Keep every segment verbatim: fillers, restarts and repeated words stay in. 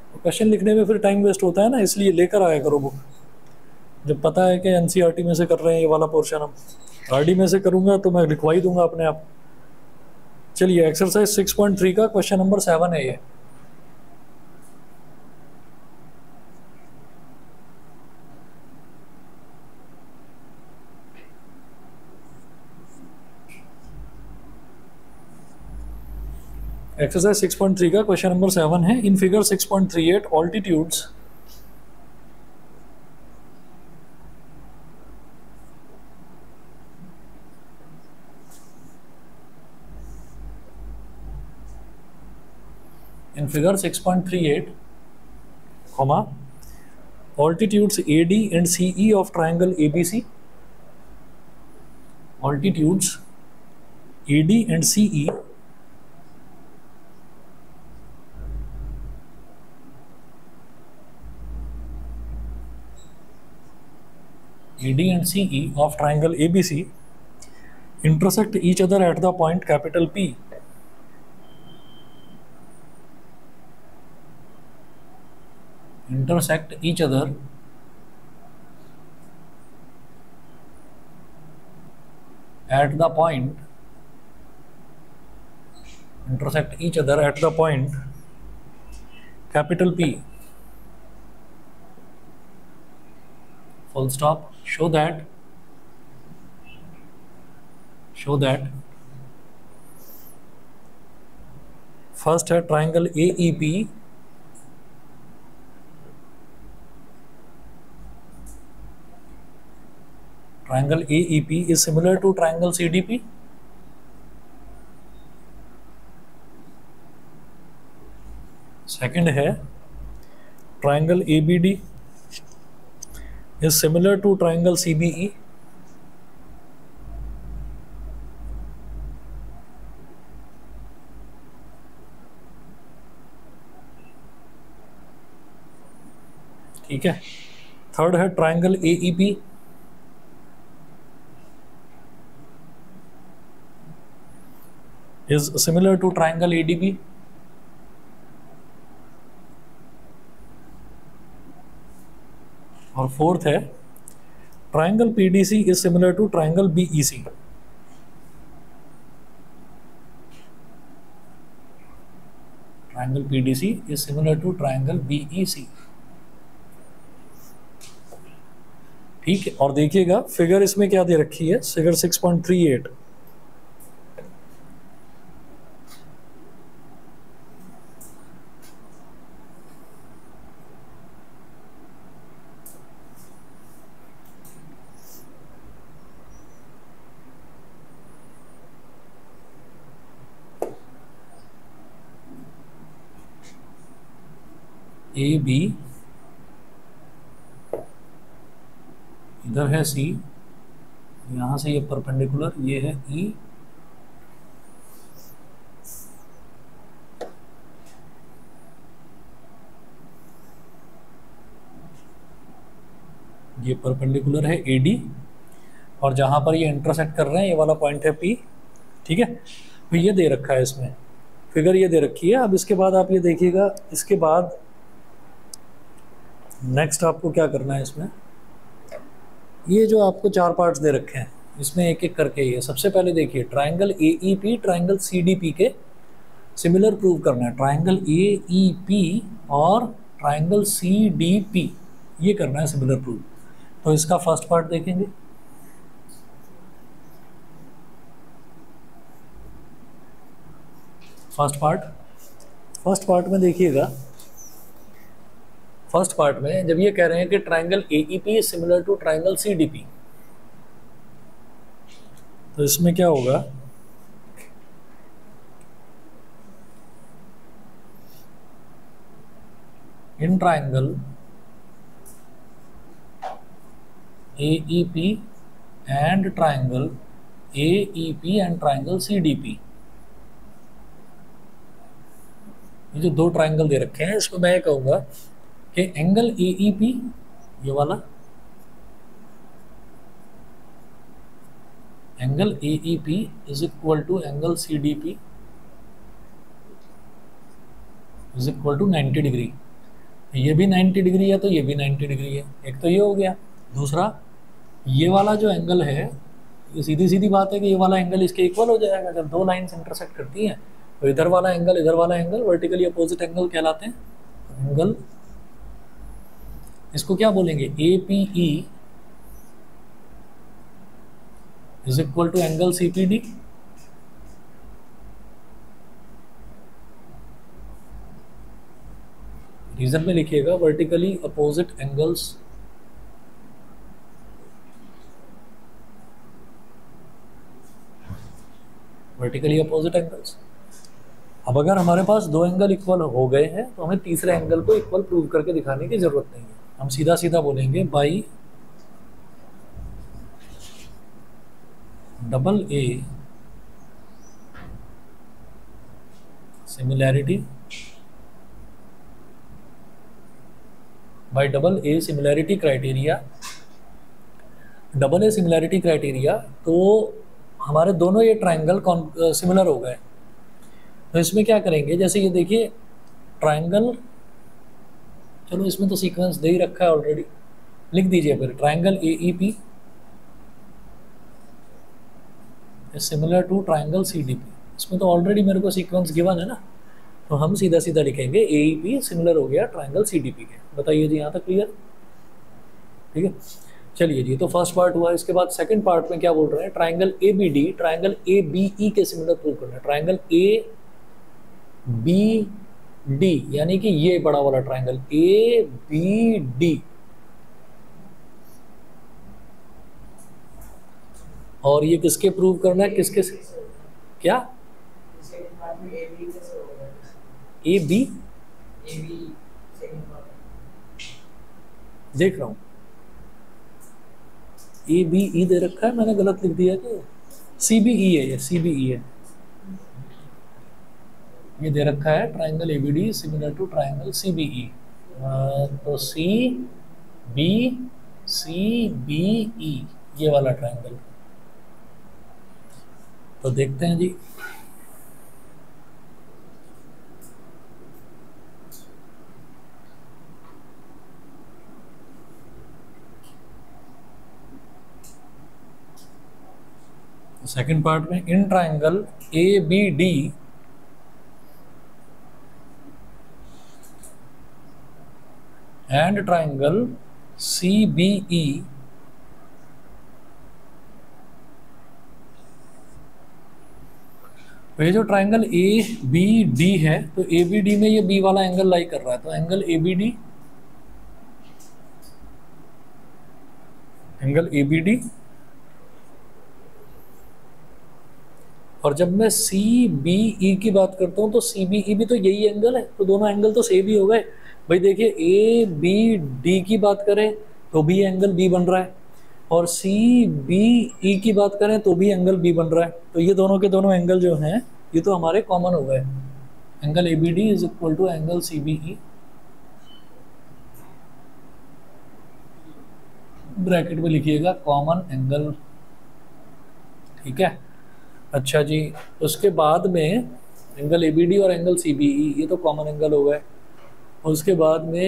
Question लिखने में फिर टाइम वेस्ट होता है ना, इसलिए लेकर आया करो बुक। जब पता है कि एनसीईआरटी में से कर रहे हैं ये वाला पोर्शन, हम आरडी में से करूंगा तो मैं लिखवा ही दूंगा अपने आप। चलिए एक्सरसाइज सिक्स पॉइंट थ्री का क्वेश्चन नंबर सेवन है ये। एक्सरसाइज सिक्स पॉइंट थ्री का क्वेश्चन नंबर सेवन है। In figure six point three eight altitudes in figure six point three eight, comma, altitudes A D and C E of triangle A B C, altitudes A D and C E A D and C E of triangle A B C intersect each other at the point capital P. Intersect each other at the point intersect each other at the point capital P, full stop. Show that show that first है triangle A E P triangle A E P is similar to triangle C D P. Second है triangle A B D is similar to triangle C B E. ठीक है। Third है triangle A E P is similar to triangle A D B. और fourth है triangle P D C is similar to triangle B E C. Triangle P D C is similar to triangle B E C. ठीक है। और देखिएगा figure इसमें क्या दे रखी है, figure six point three eight. A B, इधर है सी, यहां से ये परपेंडिकुलर, ये है ई, ये परपेंडिकुलर है ए डी, और जहां पर ये इंटरसेक्ट कर रहे हैं ये वाला पॉइंट है पी। ठीक है। तो ये दे रखा है इसमें, फिगर ये दे रखी है। अब इसके बाद आप ये देखिएगा, इसके बाद नेक्स्ट आपको क्या करना है, इसमें ये जो आपको चार पार्ट्स दे रखे हैं इसमें एक एक करके ये सबसे पहले देखिए triangle A E P triangle C D P के सिमिलर प्रूव करना है। ट्राइंगल ए ई पी और ट्राइंगल सी डी पी ये करना है सिमिलर प्रूव। तो इसका फर्स्ट पार्ट देखेंगे। फर्स्ट पार्ट फर्स्ट पार्ट में देखिएगा, फर्स्ट पार्ट में जब ये कह रहे हैं कि triangle A E P similar to triangle C D P, तो इसमें क्या होगा, in triangle A E P and triangle A E P and triangle C D P, ये जो दो ट्राइंगल दे रखे हैं इसको मैं ये कहूंगा कि एंगल ए ई पी ये वाला, angle A E P is equal to angle C D P is equal to ninety degree. ये भी नाइन्टी डिग्री है तो ये भी नाइन्टी डिग्री है, एक तो ये हो गया। दूसरा ये वाला जो एंगल है, ये सीधी सीधी बात है कि ये वाला एंगल इसके इक्वल हो जाएगा। अगर दो लाइन्स इंटरसेक्ट करती हैं तो इधर वाला एंगल इधर वाला एंगल वर्टिकली अपोजिट एंगल कहलाते हैं। एंगल इसको क्या बोलेंगे, A P E is equal to angle C P D. Reason में लिखिएगा vertically opposite angles vertically opposite angles. अब अगर हमारे पास दो एंगल इक्वल हो गए हैं तो हमें तीसरे एंगल को इक्वल प्रूव करके दिखाने की जरूरत नहीं है। हम सीधा सीधा बोलेंगे by double A similarity by double A similarity criteria. Double A similarity criteria तो हमारे दोनों ये ट्राइंगल सिमिलर हो गए। तो इसमें क्या करेंगे, जैसे ये देखिए ट्राइंगल, चलो इसमें तो सीक्वेंस दे ही रखा है ऑलरेडी, लिख दीजिए फिर triangle A E P similar to triangle C D P. इसमें तो ऑलरेडी मेरे को सीक्वेंस गिवन है ना, तो हम सीधा सीधा लिखेंगे ए ई पी सिमिलर हो गया ट्राइंगल सी डी पी के। बताइए जी यहाँ तक क्लियर, ठीक है। चलिए जी, तो फर्स्ट पार्ट हुआ। इसके बाद सेकंड पार्ट में क्या बोल रहे हैं, triangle A B D triangle A B E के सिमिलर प्रूव करना है। ट्राइंगल ए बी डी यानी कि ये बड़ा वाला ट्राइंगल ए बी डी, और ये किसके प्रूव करना है, किसके से? क्या ए बी देख रहा हूं, ए बी ई दे रखा है, मैंने गलत लिख दिया कि सी बी ई है, ये सी बी ई है, ये दे रखा है triangle A B D similar to triangle C B E. तो C B C B E ये वाला ट्राइंगल। तो देखते हैं जी, सेकंड पार्ट में in triangle A B D and triangle C B E तो ये जो ट्राइंगल ए बी डी है, तो ए बी डी में ये बी वाला एंगल लाई कर रहा है, तो angle A B D angle A B D. और जब मैं सी बी ई की बात करता हूं तो सी बी ई भी तो यही एंगल है, तो दोनों एंगल तो सेम ही हो गए भाई। देखिए ए बी डी की बात करें तो भी एंगल बी बन रहा है, और सी बी ई की बात करें तो भी एंगल बी बन रहा है। तो ये दोनों के दोनों एंगल जो हैं ये तो हमारे कॉमन हो गए। Angle A B D is equal to angle C B E, bracket में लिखिएगा कॉमन एंगल, ठीक है। अच्छा जी, उसके बाद में एंगल ए बी डी और एंगल सी बी ई ये तो कॉमन एंगल हो गए। और उसके बाद में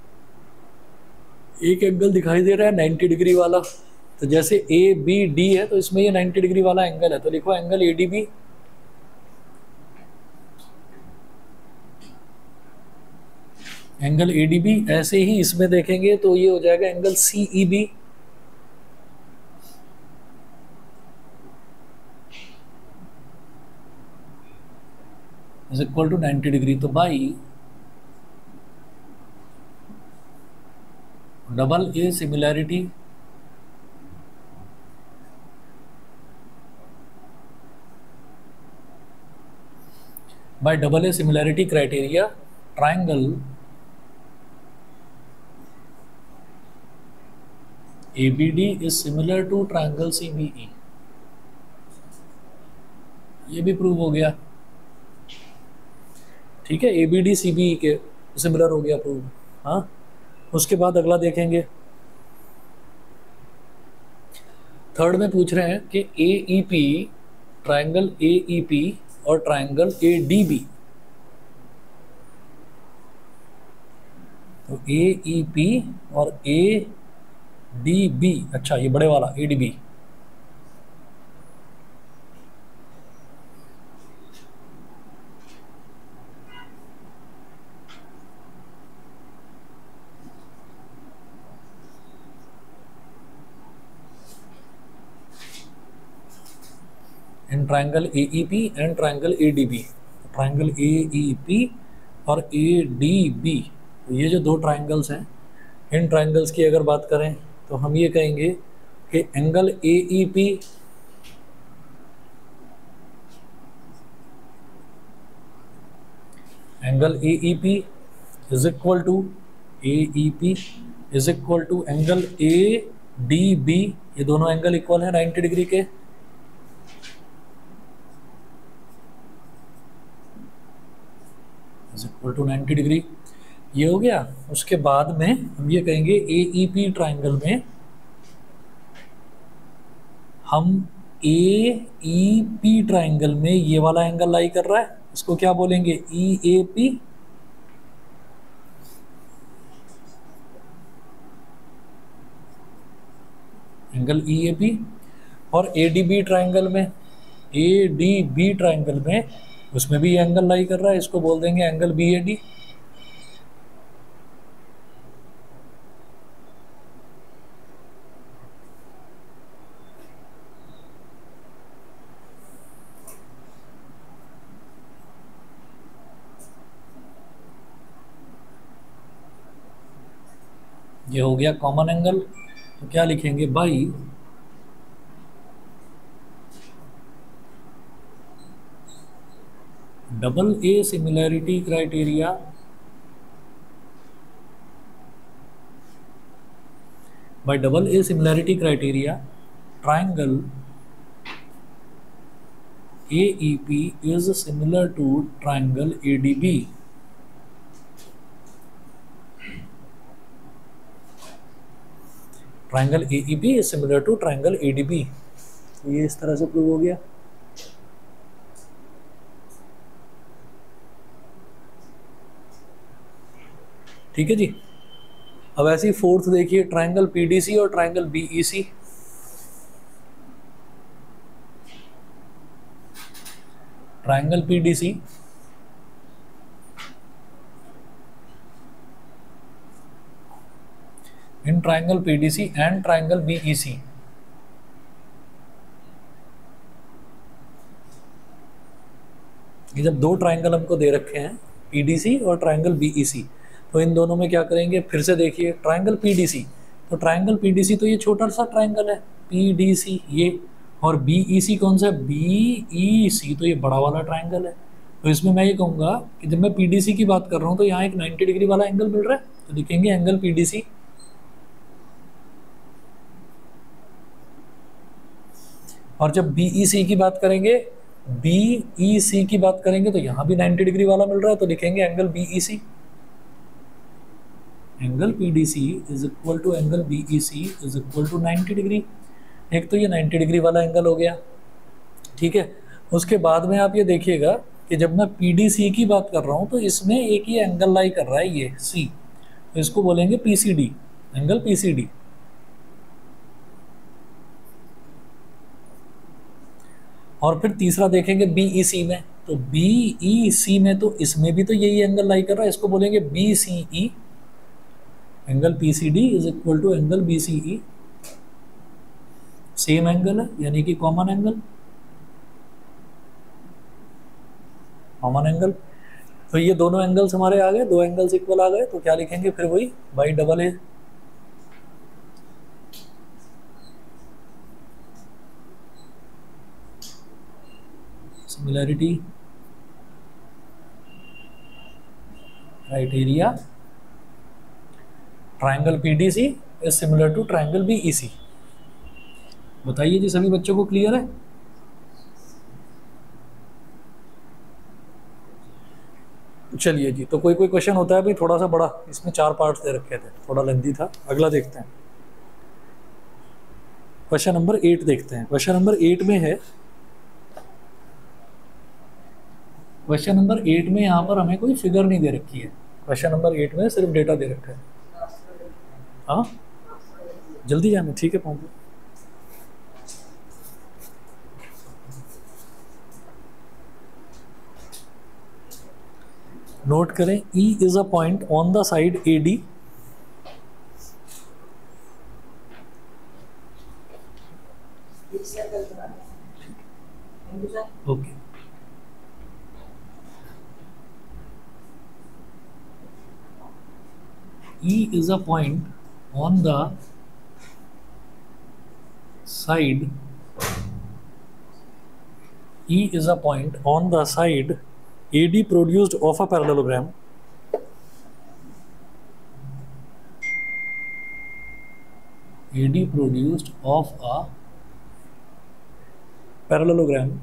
एक एंगल दिखाई दे रहा है नाइन्टी डिग्री वाला, तो जैसे ए बी डी है तो इसमें ये नाइन्टी डिग्री वाला एंगल है, तो लिखो angle A D B. Angle A D B ऐसे ही इसमें देखेंगे तो ये हो जाएगा angle C E B. Is equal to ninety degree. तो by double A similarity by double A similarity criteria triangle A B D is similar to triangle C B E, ये भी प्रूव हो गया, ठीक है। A B D C B E के similar हो गया प्रूव। हाँ, उसके बाद अगला देखेंगे, थर्ड में पूछ रहे हैं कि A E P triangle A E P और ट्राइंगल ए डी बी तो ए ई पी और ए डी बी, अच्छा ये बड़े वाला A D B, in triangle A E P and triangle A D B. Triangle A E P और A D B, ये जो दो ट्राइंगल्स हैं, इन ट्राइंगल्स की अगर बात करें तो हम ये कहेंगे कि angle A E P angle A E P is equal to A E P is equal to angle A D B, ये दोनों एंगल इक्वल है नाइन्टी डिग्री के। Is equal to ninety degree, ये हो गया। उसके बाद में हम ये कहेंगे ए ई पी ट्राइंगल में हम ए ई पी ट्राइंगल में ये वाला एंगल लाई कर रहा है, इसको क्या बोलेंगे, E A P. Angle E A P. और ए डी बी ट्राइंगल में, ए डी बी ट्राइंगल में उसमें भी एंगल लाई कर रहा है, इसको बोल देंगे एंगल बी ए डी। ये हो गया कॉमन एंगल। तो क्या लिखेंगे, by double A similarity criteria by double A similarity criteria triangle A E P is similar to triangle A D B. Triangle A E P is similar to triangle A D B. ये इस तरह से prove हो गया। ठीक है जी। अब ऐसे ही फोर्थ देखिए, ट्राइंगल पी डी सी और triangle B E C. Triangle P D C in triangle P D C and triangle B E C. ये जब दो ट्राइंगल हमको दे रखे हैं, पी डी सी और ट्राइंगल बी ई सी, तो इन दोनों में क्या करेंगे, फिर से देखिए ट्राइंगल पी डी सी, तो ट्राइंगल पी डी सी तो ये छोटा सा ट्राइंगल है पी डी सी ये, और बी ई सी कौन सा है, बी ई सी, तो ये बड़ा वाला ट्राइंगल है। तो इसमें मैं ये कहूँगा कि जब मैं पी डी सी की बात कर रहा हूँ तो यहाँ एक नाइन्टी डिग्री वाला एंगल मिल रहा है, तो लिखेंगे एंगल पी डी सी। और जब बी ई सी की बात करेंगे, बी ई सी की बात करेंगे तो यहाँ भी नाइन्टी डिग्री वाला मिल रहा है, तो लिखेंगे angle B E C. Angle P D C is equal to angle B E C is equal to ninety degree. एक तो ये नाइन्टी डिग्री वाला एंगल हो गया, ठीक है। उसके बाद में आप ये देखिएगा कि जब मैं पी डी सी की बात कर रहा हूँ तो इसमें एक ये एंगल लाई कर रहा है, ये सी, तो इसको बोलेंगे P C D, angle P C D. और फिर तीसरा देखेंगे बी ई सी में, तो बी ई सी में तो इसमें भी तो यही एंगल लाई कर रहा है, इसको बोलेंगे B C E. Angle P C D is equal to angle B C E. Same angle है, यानी कि कॉमन एंगल, कॉमन एंगल। तो ये दोनों एंगल्स हमारे आ गए, दो एंगल्स इक्वल आ गए, तो क्या लिखेंगे फिर वही by double A. Similarity criteria triangle P D C is similar to triangle B E C. बताइए जी, सभी बच्चों को क्लियर है? चलिए जी, तो कोई कोई क्वेश्चन होता है भाई थोड़ा सा बड़ा, इसमें चार पार्ट्स दे रखे थे, थोड़ा लेंथी था। अगला देखते हैं, क्वेश्चन नंबर एट देखते हैं। क्वेश्चन नंबर एट में है, क्वेश्चन नंबर एट में यहाँ पर हमें कोई फिगर नहीं दे रखी है। क्वेश्चन नंबर एट में सिर्फ डेटा दे रखा है। हाँ जल्दी जाना, ठीक है पहुँच। नोट करें, E is a point on the side A D okay. E is a point on the side E is a point on the side A D produced of a parallelogram A D produced of a parallelogram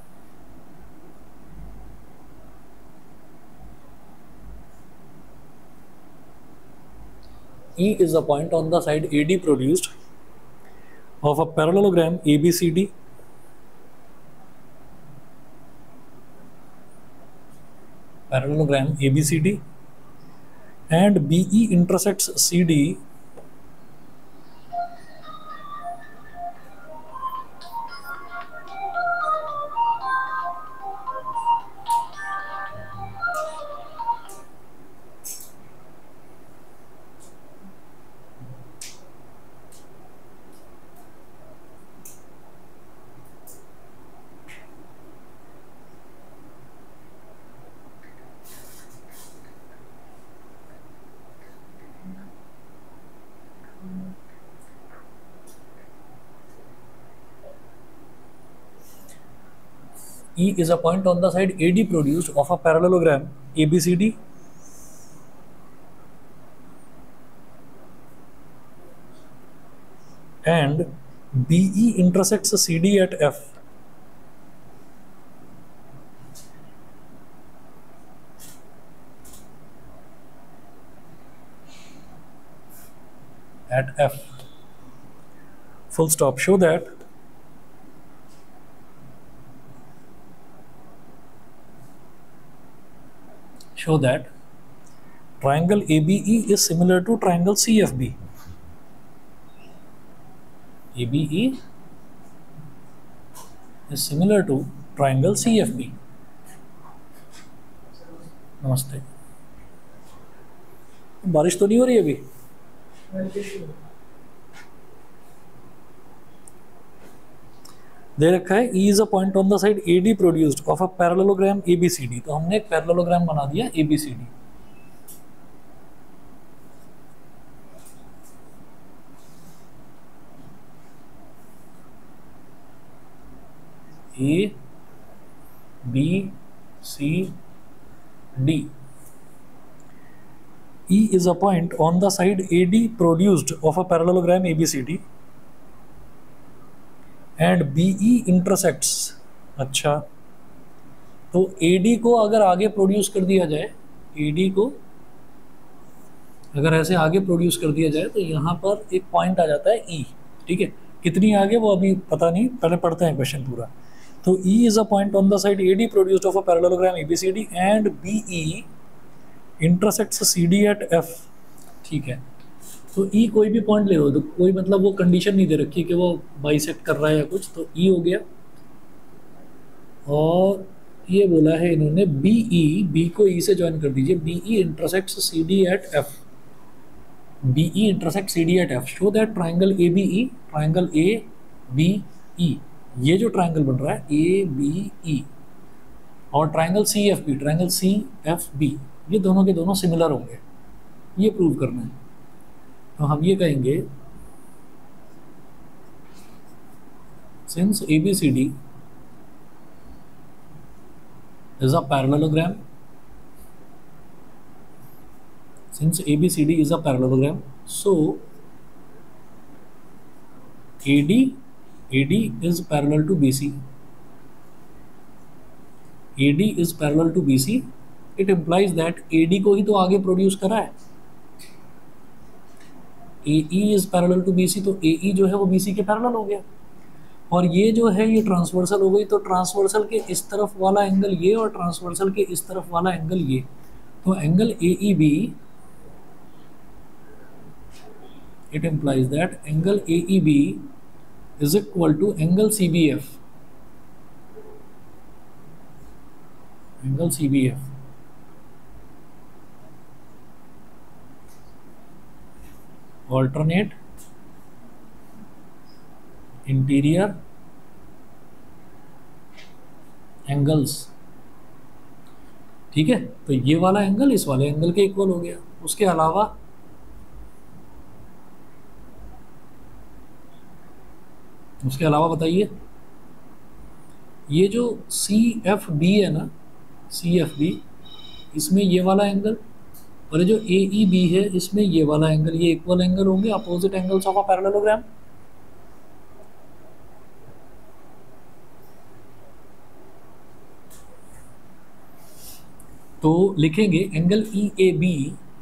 E is a point on the side A D produced of a parallelogram A B C D parallelogram A B C D and B E intersects C D E is a point on the side A D produced of a parallelogram A B C D and B E intersects C D at F at F full stop. Show that show that triangle A B E is similar to triangle C F B. A B E is similar to triangle C F B. नमस्ते। बारिश तो नहीं हो रही अभी? दे रखा है E is a point on the side A D produced of a parallelogram A B C D। तो हमने एक पैरेललोग्राम बना दिया A B C D। A B C D। E is a point on the side A D produced of a parallelogram A B C D and B E intersects। अच्छा, तो A D को अगर आगे produce कर दिया जाए, A D को अगर ऐसे आगे प्रोड्यूस कर दिया जाए तो यहाँ पर एक पॉइंट आ जाता है E। ठीक है, कितनी आगे वो अभी पता नहीं, पहले पढ़ते हैं क्वेश्चन पूरा। तो E is a point on the side A D produced of a parallelogram A B C D and B E intersects C D at F। ठीक है, तो E कोई भी पॉइंट ले लो, तो कोई मतलब वो कंडीशन नहीं दे रखी कि वो बाइसेक्ट कर रहा है या कुछ, तो E हो गया। और ये बोला है इन्होंने B E, B को E से ज्वाइन कर दीजिए, B E intersects C D at F। B E intersects C D at F। Show that triangle A B E, triangle A B E, ये जो ट्राइंगल बन रहा है A B E और triangle C F B, triangle C F B, ये दोनों के दोनों सिमिलर होंगे, ये प्रूव करना है। तो हम ये कहेंगे since A B C D is a parallelogram, since A B C D is a parallelogram, so A D A D is parallel to B C, A D is parallel to B C, it implies that A D को ही तो आगे produce करा है। A E is parallel to B C, तो A E जो है वो B C के पैरेलल हो गया। और ये जो है ये ट्रांसवर्सल हो गई, तो ट्रांसवर्सल के इस तरफ वाला एंगल ये और ट्रांसवर्सल के इस तरफ वाला एंगल ये, तो angle A E B, it implies that angle A E B is equal to angle C B F. Angle C B F. Alternate interior angles. ठीक है, तो ये वाला एंगल इस वाले एंगल के इक्वल हो गया। उसके अलावा उसके अलावा बताइए, ये जो सी एफ बी है ना, सी एफ बी, इसमें ये वाला एंगल और ये जो ए ई बी है इसमें ये वाला एंगल, ये इक्वल एंगल होंगे, opposite angles of a parallelogram. तो लिखेंगे angle E A B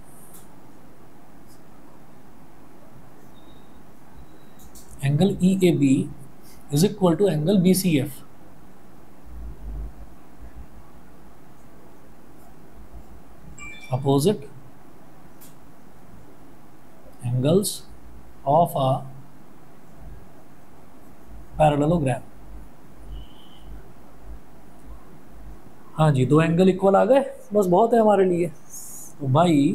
angle E A B is equal to angle B C F. Opposite angles of a parallelogram. हाँ जी, दो एंगल इक्वल आ गए, बस बहुत है हमारे लिए। तो by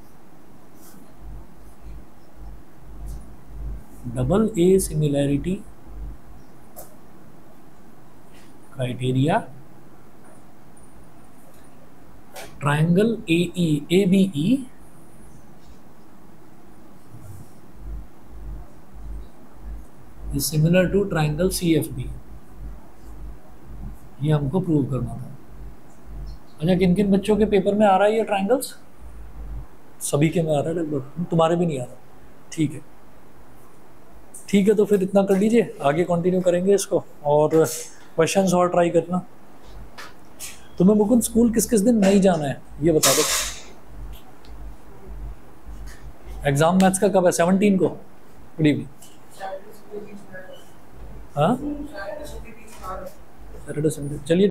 double A similarity criteria, triangle A E A B E is similar to triangle C F B, ये हमको प्रूव करना था। अच्छा, किन किन बच्चों के पेपर में आ रहा है ये ट्रायंगल्स? सभी के में आ रहा है लगभग, तुम्हारे भी नहीं आ रहा। ठीक है ठीक है, तो फिर इतना कर लीजिए, आगे कंटिन्यू करेंगे इसको, और क्वेश्चंस और ट्राई करना। तुम्हें मुकुंद स्कूल किस किस दिन नहीं जाना है ये बता दो। एग्जाम मैथ्स का कब है? सेवनटीन को। Good evening. हाँ, सैटरडे संडे, चलिए।